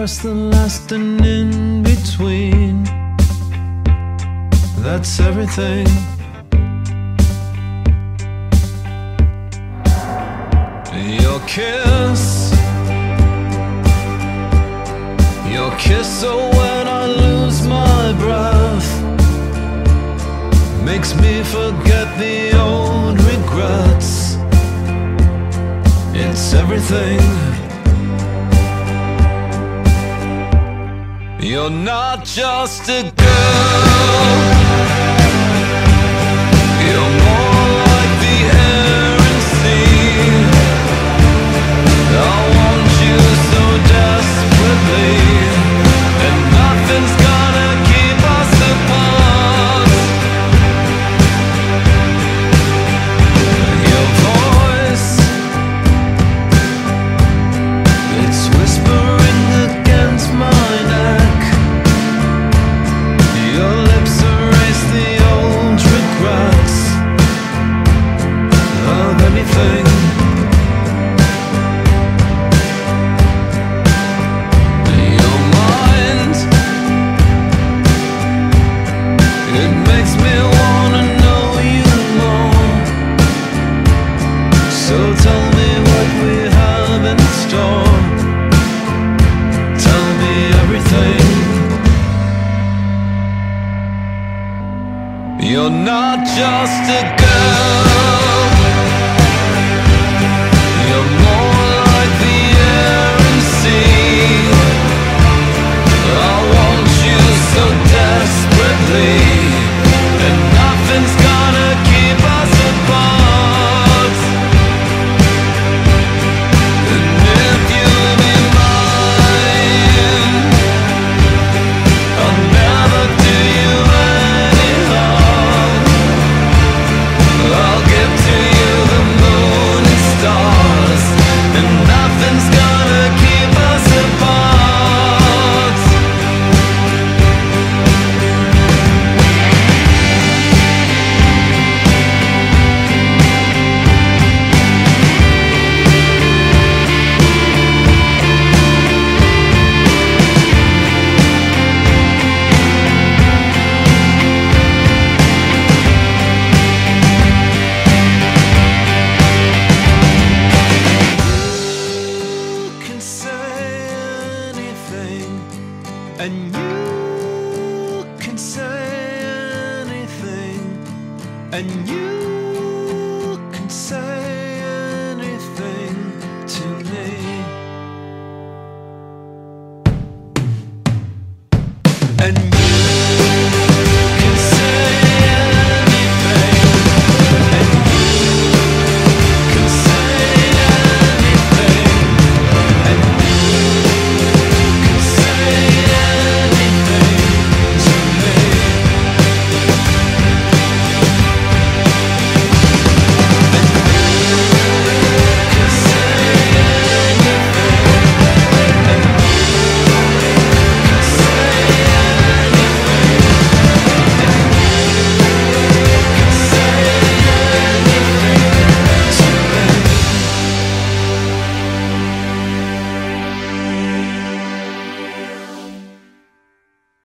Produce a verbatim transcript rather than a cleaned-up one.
first, the last, and in between. That's everything. Your kiss, your kiss, so when I lose my breath, makes me forget the old regrets. It's everything. You're not just a girl, you're more like the air and sea. I want you so desperately, and nothing's gonna keep us apart. Your voice, it's whispering against my neck. Your lips erase the old regrets of anything. Your mind, it makes me wanna know you more. So tell me what we have in store. Tell me everything. You're not just a girl,